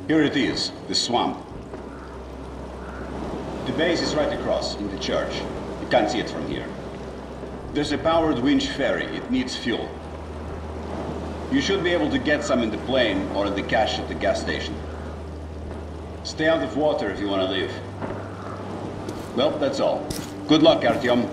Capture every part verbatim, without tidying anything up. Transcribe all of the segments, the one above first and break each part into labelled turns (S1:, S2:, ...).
S1: Here it is, the swamp. The base is right across, in the church. You can't see it from here. There's a powered winch ferry. It needs fuel. You should be able to get some in the plane or in the cache at the gas station. Stay out of water if you want to live. Well, that's all. Good luck, Artyom.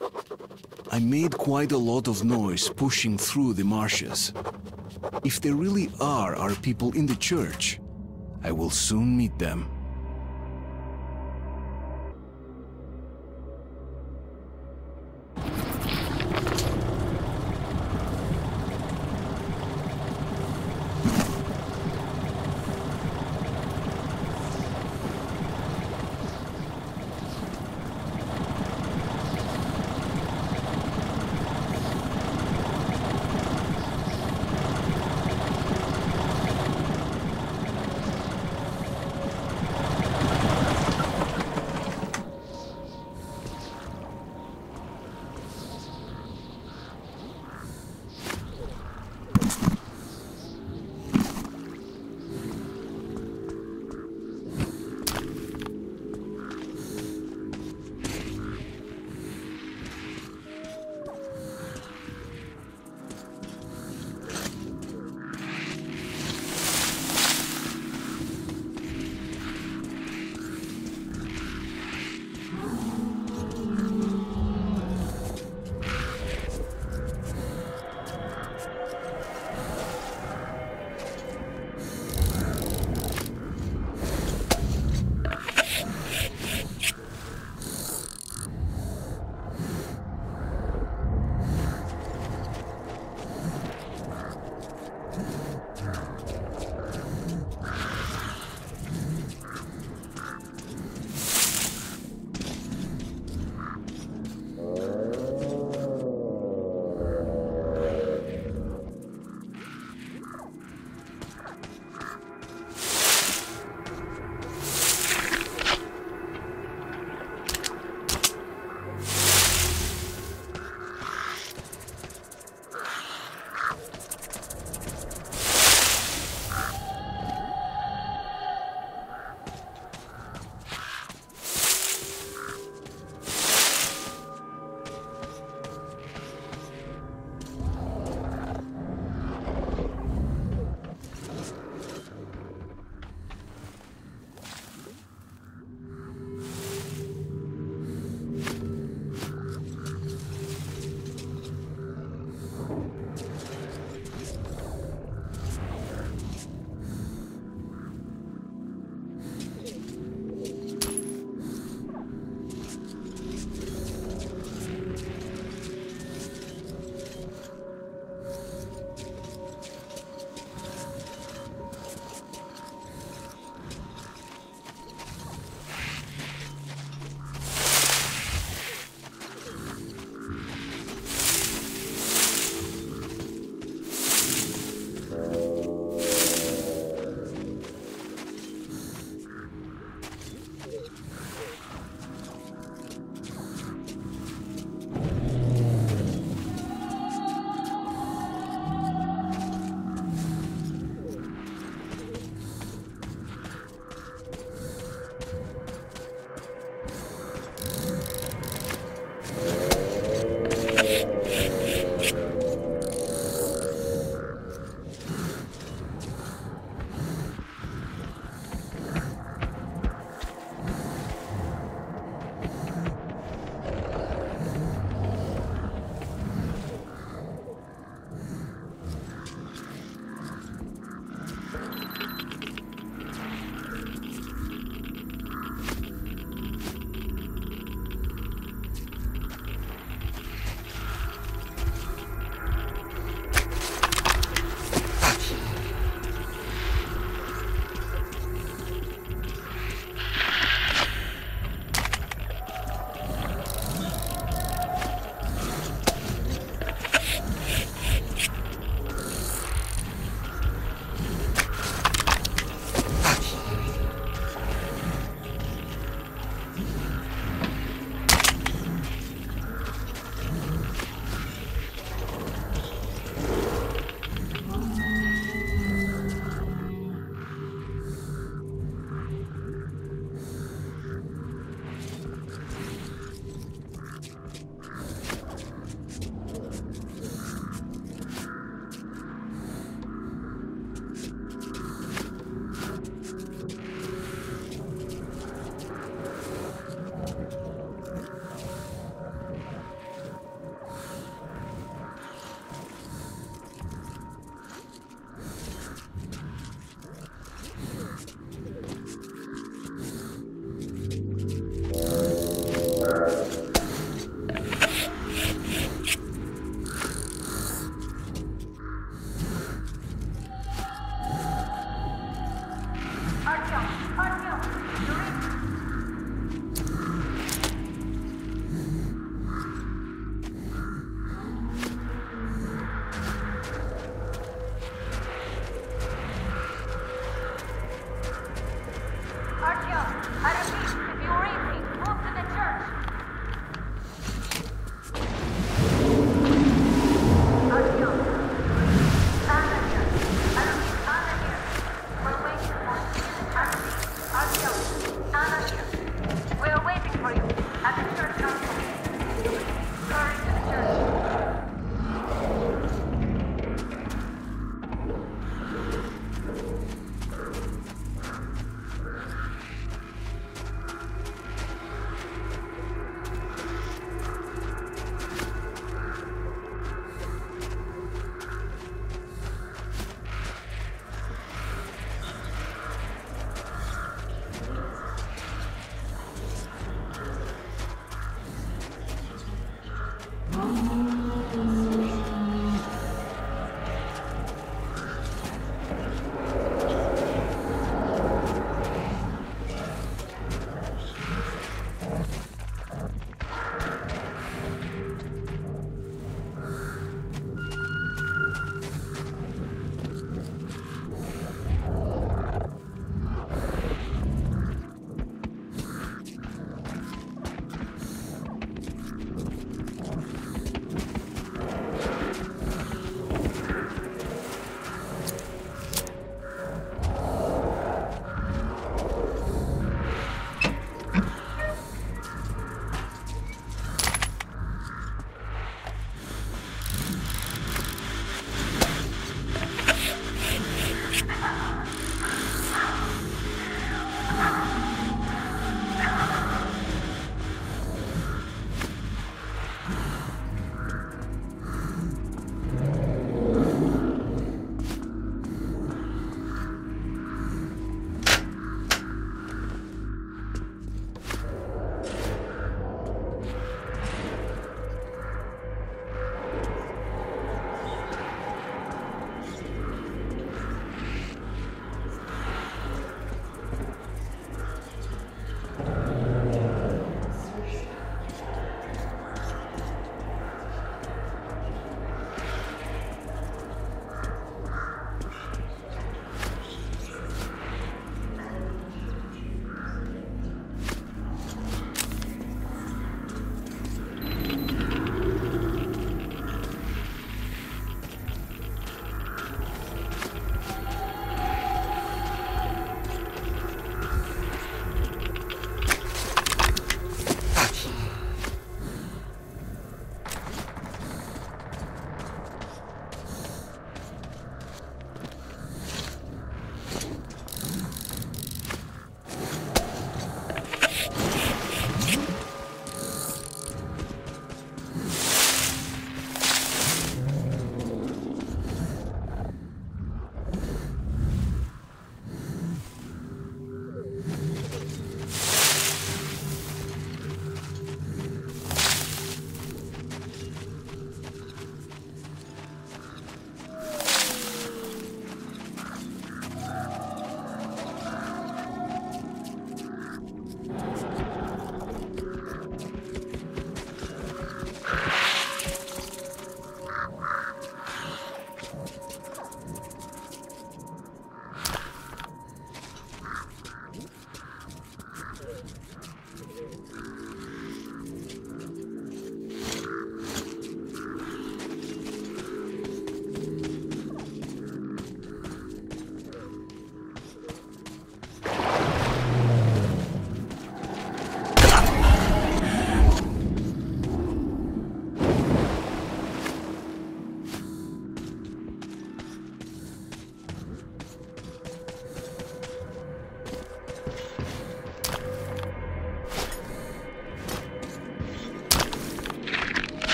S2: I made quite a lot of noise pushing through the marshes. If there really are our people in the church, I will soon meet them.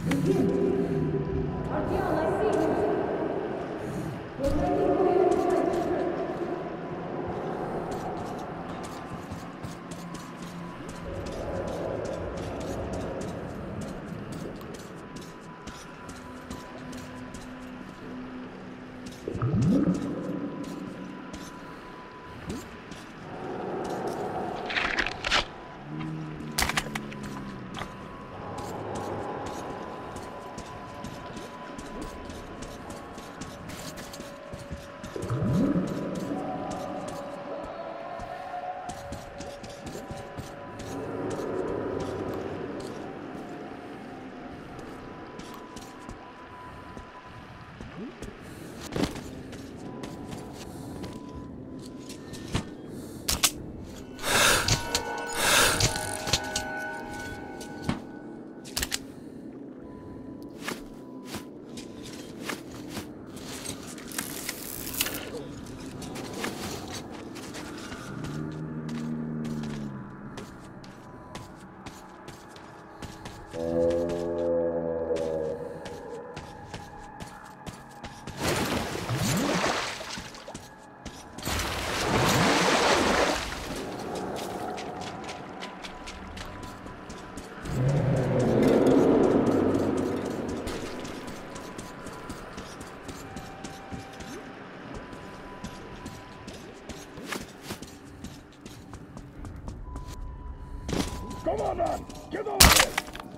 S3: Come on, man! Get over here!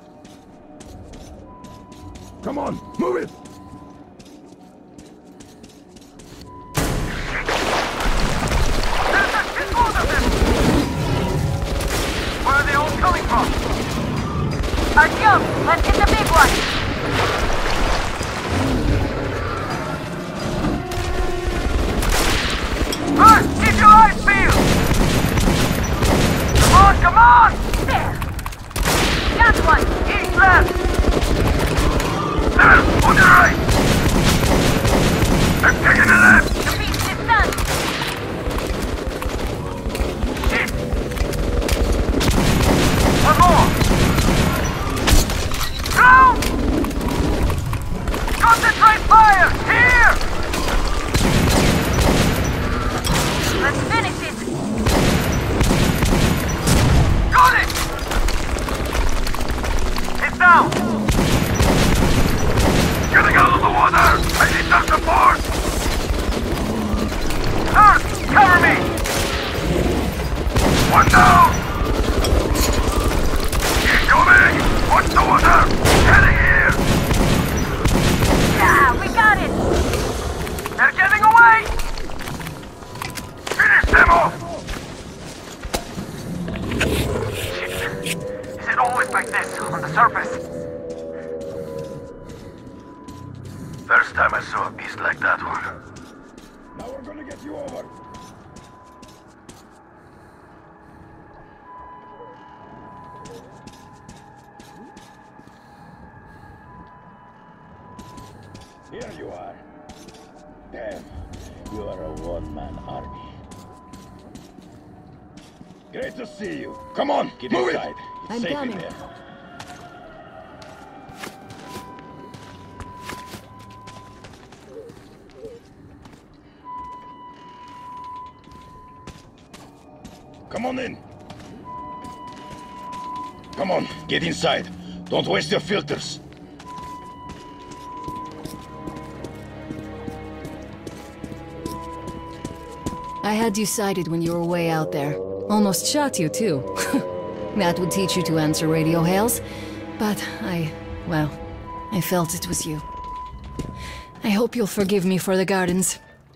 S3: Come on, move it!
S4: There's a shitload of them! Where are they all coming from? I jumped and hit the big one! First, keep your eyes peeled! Come on, come on! There! Got one! East left! There! On your right! I'm taking the left! The beast is done! Shit! One more! Down! Concentrate fire! Here! Let's finish it! Got it! It's down! Getting out of the water! I need some support! Earth, cover me! One down! Incoming! Watch the water! Heading here! Yeah, we got it! They're getting away! Finish them off! Is it always like this, on the surface? First time I saw a beast like that one.
S3: Now we're gonna get you over! Here you are. Damn, you are a one-man army. Great to see you. Come on, get
S5: Move
S3: inside.
S5: it.
S3: It's
S5: I'm
S3: safe
S5: coming.
S3: in there. Come on in. Come on, get inside. Don't waste your filters.
S5: I had you sighted when you were way out there. Almost shot you, too. That would teach you to answer radio hails. But I... well, I felt it was you. I hope you'll forgive me for the gardens.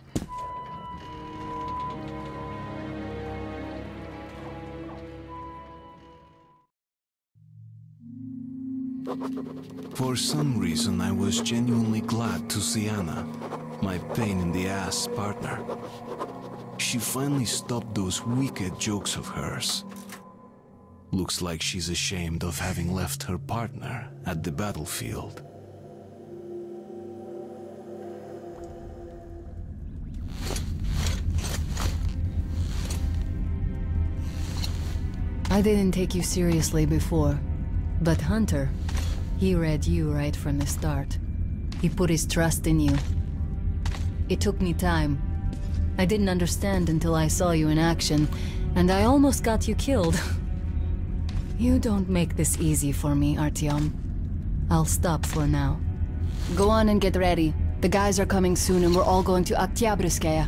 S2: For some reason, I was genuinely glad to see Anna, my pain-in-the-ass partner. She finally stopped those wicked jokes of hers. Looks like she's ashamed of having left her partner at the battlefield.
S5: I didn't take you seriously before, but Hunter, He read you right from the start. He put his trust in you. It took me time. I didn't understand until I saw you in action, and I almost got you killed. You don't make this easy for me, Artyom. I'll stop for now. Go on and get ready. The guys are coming soon and we're all going to Oktyabrskaya.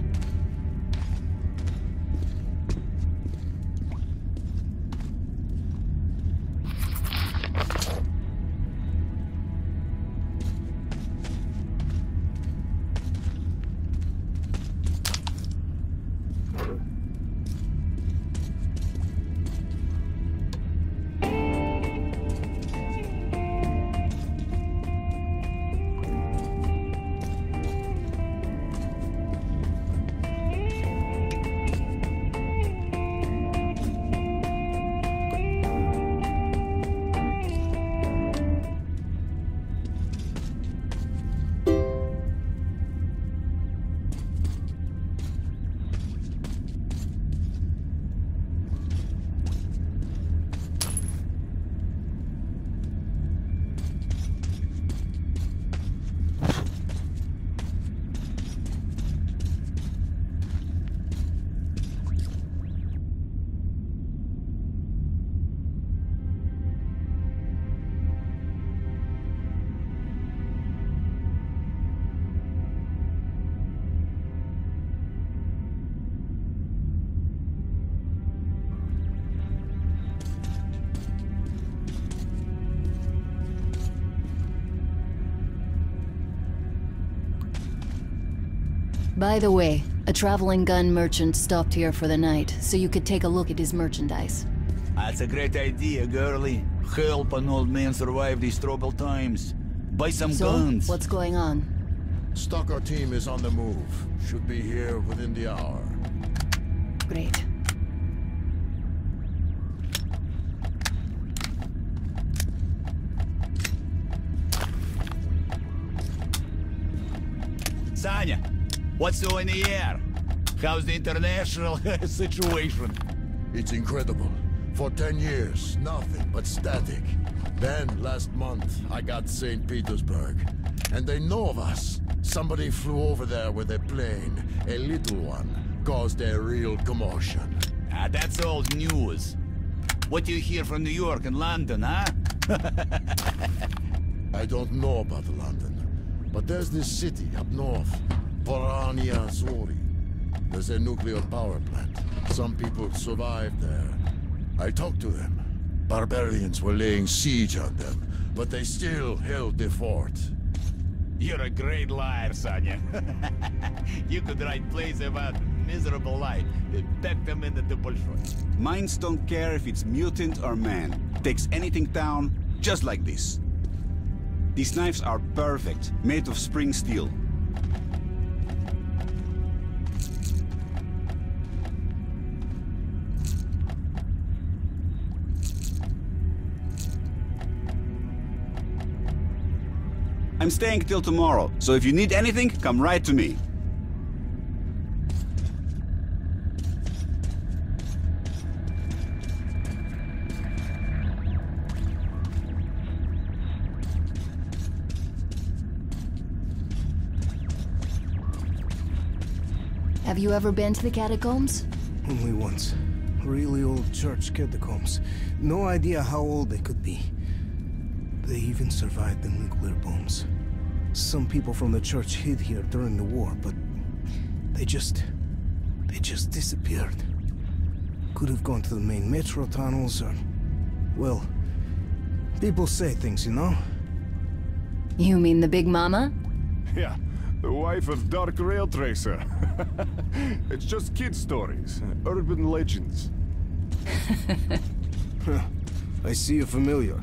S5: By the way, a traveling gun merchant stopped here for the night, so you could take a look at his merchandise.
S6: That's a great idea, girlie. Help an old man survive these troubled times. Buy some
S5: So,
S6: guns.
S5: what's going on?
S7: Stalker team is on the move. Should be here within the hour.
S5: Great.
S6: Sanya, what's so in the air? How's the international situation?
S7: It's incredible. For ten years, nothing but static. Then, last month, I got Saint Petersburg. And they know of us. Somebody flew over there with a plane. A little one. Caused a real commotion.
S6: Ah, that's old news. What do you hear from New York and London, huh?
S7: I don't know about London. But there's this city up north. Porania Zori. There's a nuclear power plant. Some people survived there. I talked to them. Barbarians were laying siege on them, but they still held the fort.
S6: You're a great liar, Sanya. You could write plays about miserable life and pack them into the Bolshoi.
S1: Mines don't care if it's mutant or man. Takes anything down, just like this. These knives are perfect, made of spring steel. I'm staying till tomorrow, so if you need anything, come right to me.
S5: Have you ever been to the catacombs?
S2: Only once. Really old church catacombs. No idea how old they could be. They even survived the nuclear bombs. Some people from the church hid here during the war, but they just... they just disappeared. Could have gone to the main metro tunnels or... well, people say things, you know?
S5: You mean the Big Mama?
S8: Yeah, the wife of Dark Rail Tracer. It's just kid stories, urban legends.
S2: I see you're familiar.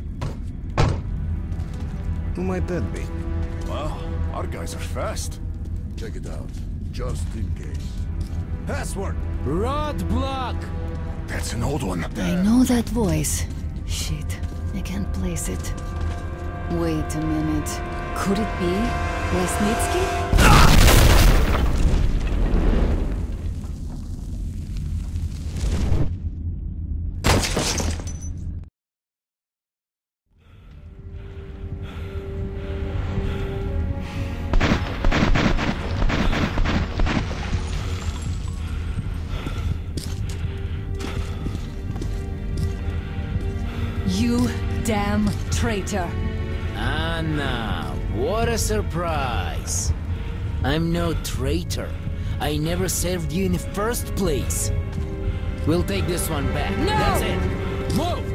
S2: Who might that be?
S8: Well, our guys are fast.
S7: Check it out, just in case.
S2: Password!
S8: Roadblock! That's an old one.
S5: I know that voice. Shit, I can't place it. Wait a minute. Could it be Lesnitsky?
S9: traitor.
S10: Anna, what a surprise. I'm no traitor. I never served you in the first place. We'll take this one back.
S9: No!
S10: That's it. Move!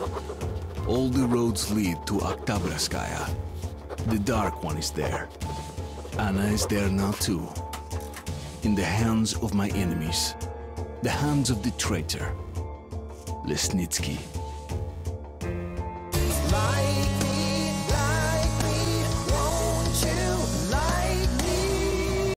S2: All the roads lead to Oktabrskaya. The Dark One is there. Anna is there now too. In the hands of my enemies. The hands of the traitor. Lesnitsky.